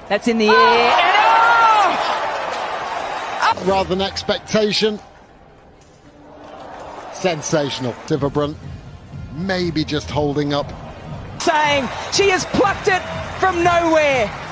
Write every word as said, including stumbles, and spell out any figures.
That's in the air. And oh! Rather than expectation. Sensational. Tiverbrun maybe just holding up. Saying she has plucked it from nowhere.